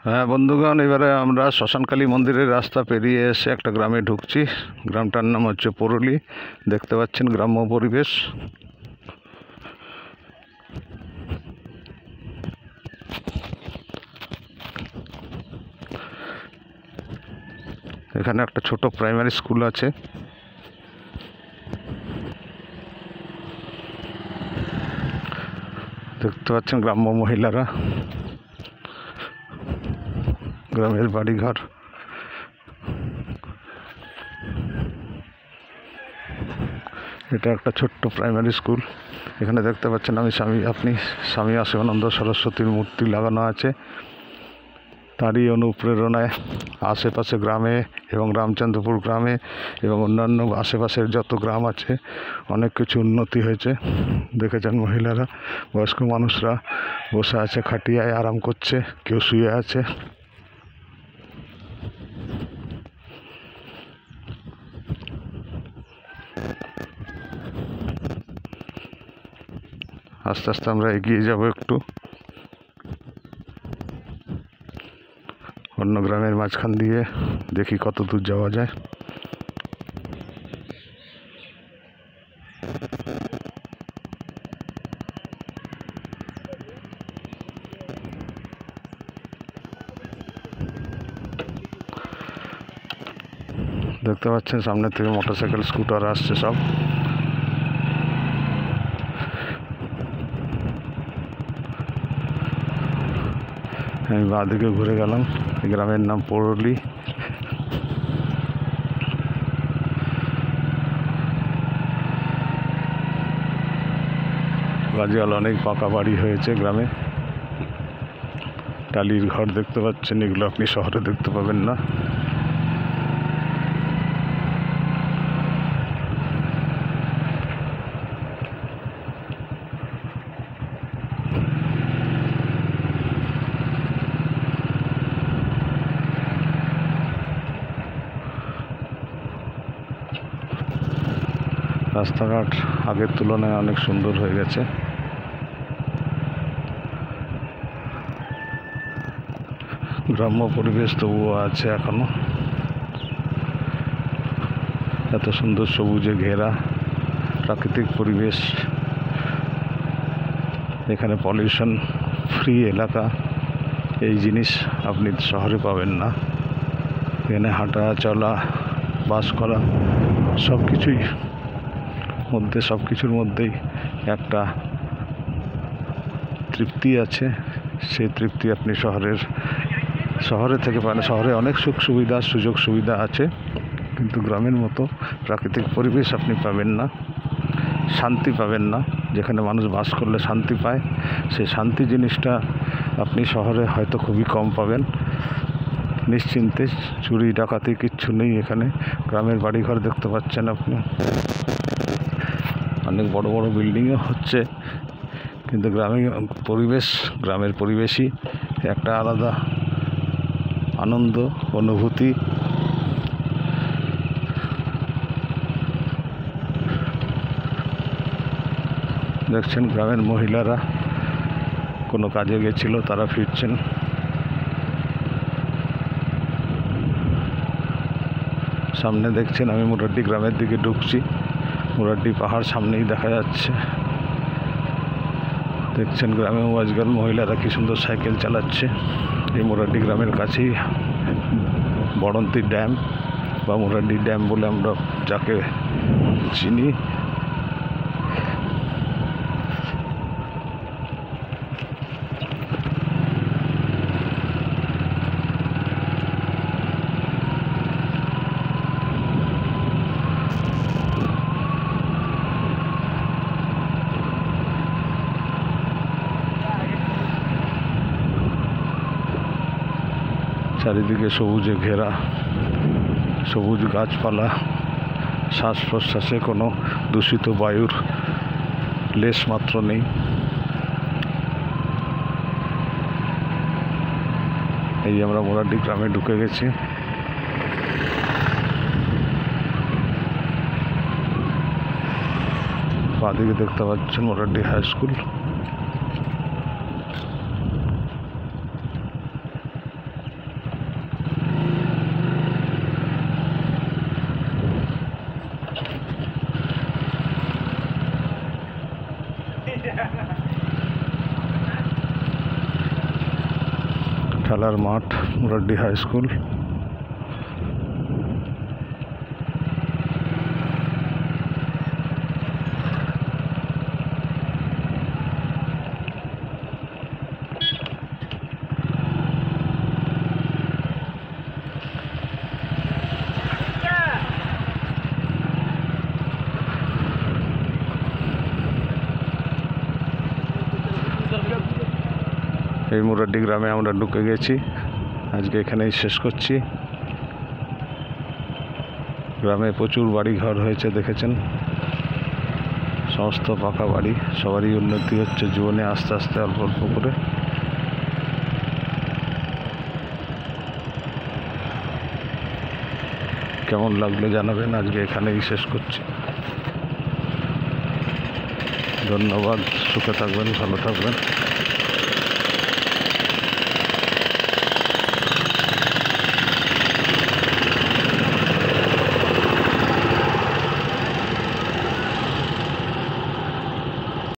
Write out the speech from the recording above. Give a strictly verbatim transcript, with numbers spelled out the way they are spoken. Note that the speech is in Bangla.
হ্যাঁ বন্ধুগণ, এবারে আমরা শ্মশানকালী মন্দিরের রাস্তা পেরিয়ে এসে একটা গ্রামে ঢুকছি। গ্রামটার নাম হচ্ছে পরুলি। দেখতে পাচ্ছেন গ্রাম্য পরিবেশ। এখানে একটা ছোট প্রাইমারি স্কুল আছে। দেখতে পাচ্ছেন গ্রাম্য মহিলারা, গ্রামের বাড়িঘর। এটা একটা ছোট্ট প্রাইমারি স্কুল। এখানে দেখতে পাচ্ছেন আমি স্বামী আপনি স্বামী শিবানন্দ সরস্বতীর মূর্তি লাগানো আছে। তারই অনুপ্রেরণায় আশেপাশে গ্রামে এবং রামচন্দ্রপুর গ্রামে এবং অন্যান্য আশেপাশের যত গ্রাম আছে অনেক কিছু উন্নতি হয়েছে। দেখেছেন মহিলারা, বয়স্ক মানুষরা বসে আছে খাটিয়ায়, আরাম করছে, কেউ শুয়ে আছে। আস্তে আস্তে আমরা এগিয়ে যাব একটু অন্য গ্রামের মাঝখান দিয়ে, দেখি কত দূর যাওয়া যায়। দেখতে পাচ্ছেন সামনে থেকে মোটরসাইকেল স্কুটার আসছে সব। আমি বাঁ দিকে ঘুরে গেলাম। গ্রামের নাম পরুলি। গাজীওয়ালা অনেক পাকা বাড়ি হয়েছে গ্রামে। টালির ঘর দেখতে পাচ্ছেন, এগুলো আপনি শহরে দেখতে পাবেন না। রাস্তাঘাট আগের তুলনায় অনেক সুন্দর হয়ে গেছে। গ্রাম্য পরিবেশ তবুও আছে এখনো। এত সুন্দর সবুজে ঘেরা প্রাকৃতিক পরিবেশ। এখানে পলিউশন ফ্রি এলাকা, এই জিনিস আপনি শহরে পাবেন না। এখানে হাঁটা চলা, বাস করা সব কিছুই মধ্যে সব কিছুর মধ্যেই একটা তৃপ্তি আছে। সেই তৃপ্তি আপনি শহরের শহরে থেকে পান। শহরে অনেক সুখ সুবিধা সুযোগ সুবিধা আছে, কিন্তু গ্রামের মতো প্রাকৃতিক পরিবেশ আপনি পাবেন না, শান্তি পাবেন না। যেখানে মানুষ বাস করলে শান্তি পায়, সেই শান্তি জিনিসটা আপনি শহরে হয়তো খুবই কম পাবেন। নিশ্চিন্তে চুরি ডাকাতি কিচ্ছু নেই এখানে। গ্রামের বাড়িঘর দেখতে পাচ্ছেন আপনি, অনেক বড় বড় বিল্ডিংও হচ্ছে, কিন্তু গ্রামের পরিবেশ গ্রামের পরিবেশই একটা আলাদা আনন্দ অনুভূতি। দেখছেন গ্রামের মহিলারা কোনো কাজে গেছিল, তারা ফিরছেন। সামনে দেখছেন আমি মুরাড্ডি গ্রামের দিকে ঢুকছি। মুরাড্ডি পাহাড় সামনেই দেখা যাচ্ছে। দেখছেন গ্রামে আজকাল মহিলারা কি সুন্দর সাইকেল চালাচ্ছে। এই মুরাড্ডি গ্রামের কাছেই বড়ন্তি ড্যাম বা মুরাড্ডি ড্যাম বলে আমরা যাকে চিনি। চারিদিকে সবুজে ঘেরা, সবুজ গাছপালা, শ্বাস প্রশ্বাসে কোনো দূষিত বায়ুর লেশ মাত্র নেই। এই আমরা মুরাড্ডি গ্রামে ঢুকে গেছি। বাঁদিকে দেখতে পাচ্ছেন মুরাড্ডি হাই স্কুল। খেলার মাঠ মুরাড্ডি হাই স্কুল। এই মুরাড্ডি গ্রামে আমরা ঢুকে গেছি, আজকে এখানেই শেষ করছি। গ্রামে প্রচুর বাড়ি ঘর হয়েছে, দেখেছেন, সমস্ত পাকা বাড়ি, সবারই উন্নতি হচ্ছে জীবনে আস্তে আস্তে অল্প অল্প করে। কেমন লাগলো জানাবেন, আজকে এখানেই শেষ করছি। ধন্যবাদ, সুখে থাকবেন, ভালো থাকবেন।